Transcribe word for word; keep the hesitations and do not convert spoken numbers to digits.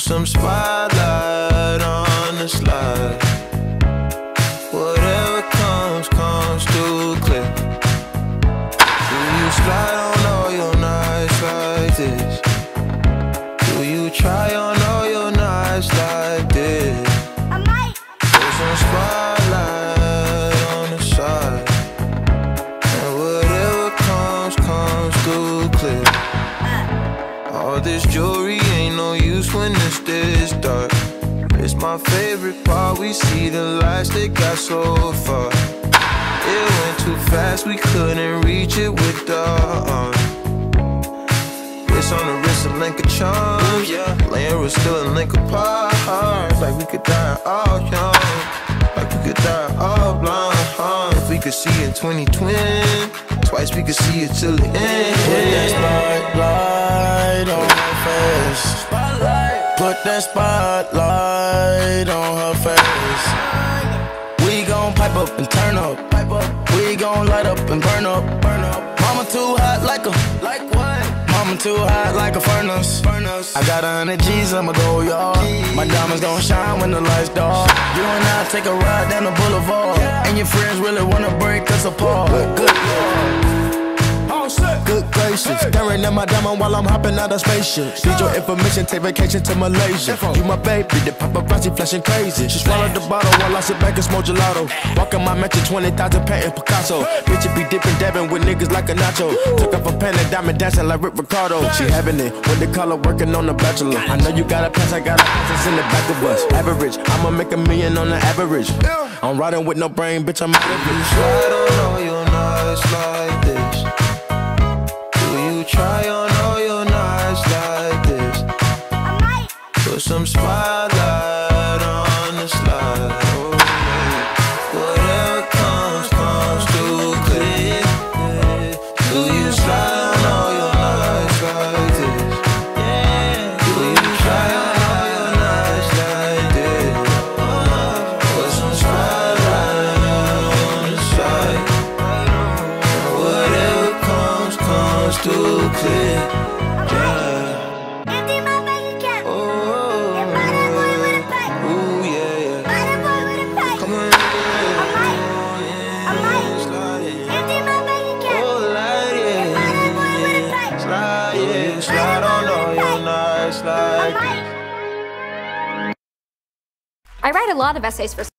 some spotlight on the slide. Whatever comes, comes through clear. Do you slide on all your nights like this? Do you try on all your nights like this? I might. Put some spotlight on the side, and whatever comes, comes through clear. All this jewelry ain't no use when it's this dark. It's my favorite part, we see the lights that got so far. It went too fast, we couldn't reach it with the arm. It's on the wrist, a link of charms, yeah. Laying was still a link apart. Like we could die all young, like we could die all blind. If we could see in twenty twenty, twice we could see it till the end. Put that spotlight on her face. Put that spotlight on her face. We gon' pipe up and turn up. We gon' light up and burn up. Mama too hot like a, like what? Mama too hot like a furnace. I got a hundred G's, I'ma go yard. My diamonds gon' shine when the lights dark. You and I take a ride down the boulevard, and your friends really wanna break us apart. Good Lord. Good gracious, staring at my diamond while I'm hopping out of spaceship. Need your information, take vacation to Malaysia. You my baby, the paparazzi flashing crazy. She swallowed the bottle while I sit back and smoke gelato. Walking my mansion, twenty thousand painting Picasso. Bitch, it be dipping, dabbing with niggas like a nacho. Took off a pen and diamond dancing like Rick Ricardo. She having it with the color working on the bachelor. I know you got a pass, I got a pass, it's in the back of us. Average, I'ma make a million on the average. I'm riding with no brain, bitch, I'm out of it. Slide on all your nights like this. Try on all your nights like this. I might. Put some spotlight on the slide. Oh, yeah. Whatever comes, comes through clear. Do you slide on all your nights like this? Do you try on all your nights like this? Put some spotlight on the side. Whatever comes, comes through clear. Empty my bank account. Oh, And buy that boy with a pack. ooh, yeah, yeah. Buy that boy with a pack. Come on, I might. I might. slide it. Empty my bank account. Oh, light And it. buy that boy with a pack. Slide, yeah. Slide on all your nights I like might. I write a lot of essays for